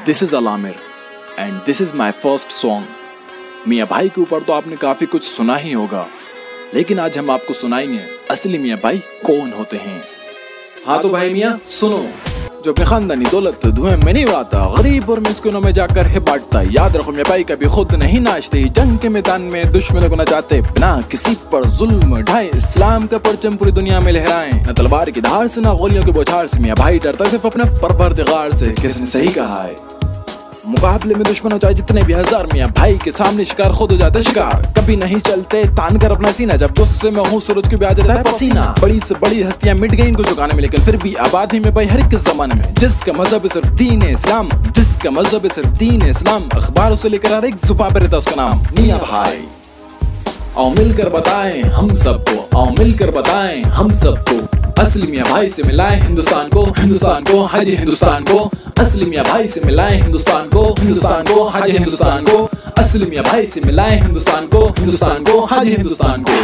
This is Alamir and this is my first song. मियाँ भाई के ऊपर तो आपने काफी कुछ सुना ही होगा, लेकिन आज हम आपको सुनाएंगे असली मियाँ भाई कौन होते हैं। हाँ तो भाई मियाँ सुनो, जो बेखानदानी दौलत धुएं में नहीं उड़ाता, गरीब और मिस्किनों में जाकर है बांटता। याद रखो मियाँ भाई कभी खुद नहीं नाचते, जंग के मैदान में दुश्मनों को नचाते, बिना किसी पर जुल्म ढाए इस्लाम का परचम पूरी दुनिया में लहराएं। न तलवार की धार से, न गोलियों की बौछार से, मियाँ भाई डरता सिर्फ अपने परवरदिगार से। किसने सही कहा है, मुकाबले में दुश्मन हो चाहे जितने भी हजार, मियाँ भाई के सामने शिकार खुद हो जाता शिकार। कभी नहीं चलते तान कर अपना सीना, जब गुस्से में हूँ सूरज की भी आ जाता है पसीना। बड़ी से बड़ी हस्तियां मिट गई इनको झुकाने में, लेकिन फिर भी आबादी में भाई हर एक जमाने में। जिसका मजहब सिर्फ दीन इस्लाम, जिसका मजहब सिर्फ दीन इस्लाम, अखबारों से लेकर हर एक जुबान पे रहता उसका नाम मियाँ भाई। आओ मिलकर बताएं हम सबको, आओ मिलकर बताएं हम सबको, असली मियाँ भाई से मिलाएं हिंदुस्तान को, हिंदुस्तान को, हाजी हिंदुस्तान को। असली मियाँ भाई से मिलाएं हिंदुस्तान को, हिंदुस्तान को, हाजी हिंदुस्तान को। असली मियाँ भाई से मिलाएं हिंदुस्तान को, हिंदुस्तान को, हाजी हिंदुस्तान को।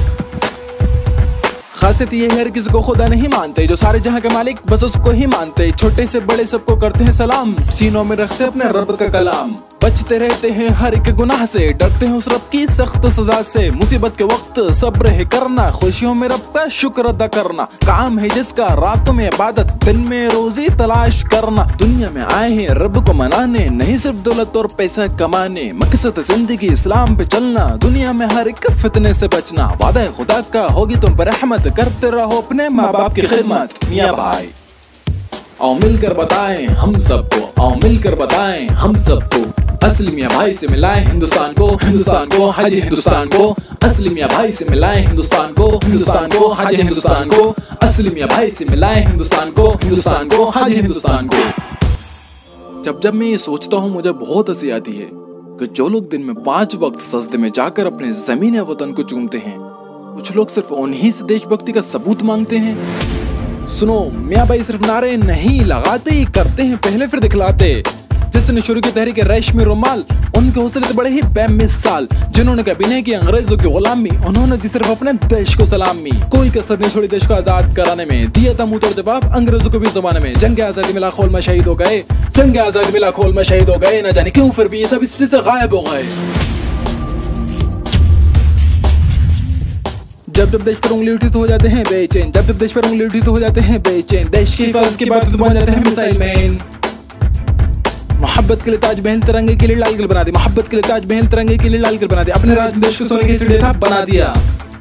खासियत ये है किसी को खुदा नहीं मानते, जो सारे जहां के मालिक बस उसको ही मानते। छोटे से बड़े सबको करते हैं सलाम, सीनों में रखते अपने रब का कलाम। बचते रहते हैं हर एक गुनाह से, डरते हैं उस रब की सख्त सजा से। मुसीबत के वक्त सब्र है करना, खुशियों में रब का शुक्र अदा करना। काम है जिसका रातों में इबादत, दिन में रोजी तलाश करना। दुनिया में आए हैं रब को मनाने, नहीं सिर्फ दौलत और पैसा कमाने। मकसद जिंदगी इस्लाम पे चलना, दुनिया में हर एक फितने से बचना। वादा खुदा का होगी तुम पर रहमत, करते रहो अपने माँ बाप की खिदमत। मियाँ भाई आओ मिलकर बताएं हम सबको, आओ मिलकर बताएं हम सबको, असली मियाँ भाई से मिलाएं हिंदुस्तान को, हिंदुस्तान को, हाजी हिंदुस्तान को। असली मियाँ भाई से मिलाएं हिंदुस्तान को, हिंदुस्तान को, हाजी हिंदुस्तान को। असली मियाँ भाई से मिलाएं हिंदुस्तान को, हिंदुस्तान को, हाजी हिंदुस्तान को। जब मैं ये सोचता हूँ मुझे बहुत हंसी आती है कि जो लोग दिन में 5 वक्त सजदे में जाकर अपने जमीन वतन को चूमते हैं, कुछ लोग सिर्फ उन्हीं से देशभक्ति का सबूत मांगते हैं। सुनो, मियाँ भाई सिर्फ नारे नहीं लगाते ही करते हैं पहले फिर दिखलाते। जिसने शुरू की तहरीक रेशमी रुमाल, उनके हौसले तो बड़े ही बेमिसाल। जिन्होंने कभी नहीं की अंग्रेजों की गुलामी, उन्होंने दी सिर्फ अपने देश को सलामी। कोई कसर नहीं छोड़ी देश को आजाद कराने में, दिया था मुंह तोड़ जवाब अंग्रेजों को भी जमाने में। जंग आजादी में लाखों में शहीद हो गए, जंग आजादी में लाखों में शहीद हो गए, न जाने क्यों फिर भी ये सब हिस्ट्री से गायब हो गए। जब जब देश पर उंगली उठी तो हो जाते हैं बेचैन, जब जब देश पर उंगली उठी तो हो जाते हैं बेचैन। देश की हिफाजत की बात तो बन जाते हैं मिसाइल मैन। मोहब्बत के लिए ताजमहल तिरंगे के लिए लाल किले बना दिया, मोहब्बत के लिए ताजमहल तिरंगे के लिए लाल किले बना दिया। अपने राज देश को सोने के चिड़िया था बना दिया।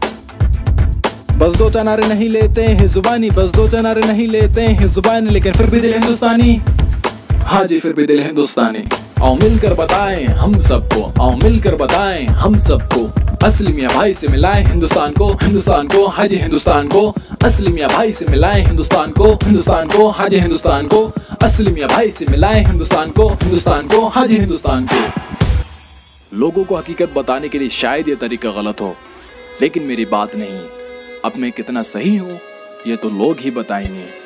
बस दो चनारे नहीं लेते हैं जुबानी, बस दो चनारे नहीं लेते हैं जुबानी, लेकिन फिर भी दिल हिंदुस्तानी। हाँ जी फिर भी दिल हिंदुस्तानी। आओ मिलकर बताएं हम सबको, आओ मिलकर बताएं हम सबको, असली मियाँ भाई से मिलाएं हिंदुस्तान को, हिंदुस्तान को, हाजी हिंदुस्तान को। असली मियाँ भाई से मिलाएं हिंदुस्तान को, हिंदुस्तान को, हाजी हिंदुस्तान को। असली मियाँ भाई से मिलाएं हिंदुस्तान को, हिंदुस्तान को, हाजी हिंदुस्तान को। लोगों को हकीकत बताने के लिए शायद ये तरीका गलत हो, लेकिन मेरी बात नहीं। अब मैं कितना सही हूँ ये तो लोग ही बताएंगे।